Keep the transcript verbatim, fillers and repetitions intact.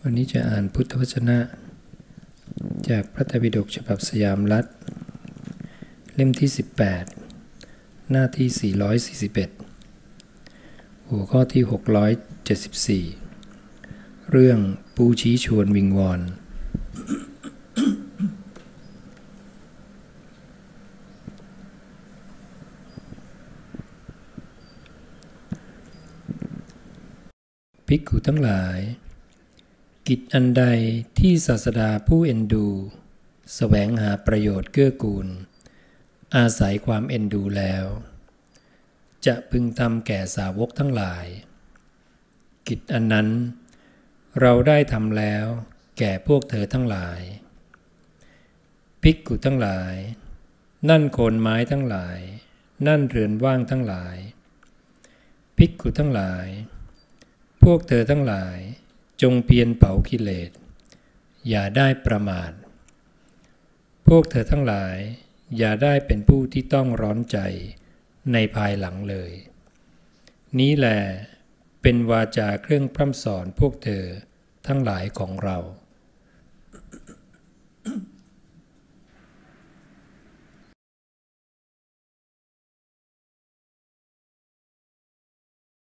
วันนี้จะอ่านพุทธวจนะจากพระไตรปิฎกฉบับสยามรัฐเล่มที่สิบแปดหน้าที่สี่ร้อยสี่สิบเอ็ดหัวข้อที่หกร้อยเจ็ดสิบสี่เรื่องผู้ชี้ชวนวิงวอนภิกขุทั้งหลายกิจอันใดที่ศาสดาผู้เอ็นดูแสวงหาประโยชน์เกื้อกูลอาศัยความเอ็นดูแล้วจะพึงทำแก่สาวกทั้งหลายกิจอันนั้นเราได้ทำแล้วแก่พวกเธอทั้งหลายภิกขุทั้งหลายนั่นโคนไม้ทั้งหลายนั่นเรือนว่างทั้งหลายภิกขุทั้งหลายพวกเธอทั้งหลายจงเพียรเผากิเลสอย่าได้ประมาทพวกเธอทั้งหลายอย่าได้เป็นผู้ที่ต้องร้อนใจในภายหลังเลยนี้แลเป็นวาจาเครื่องพร่ำสอนพวกเธอทั้งหลายของเรา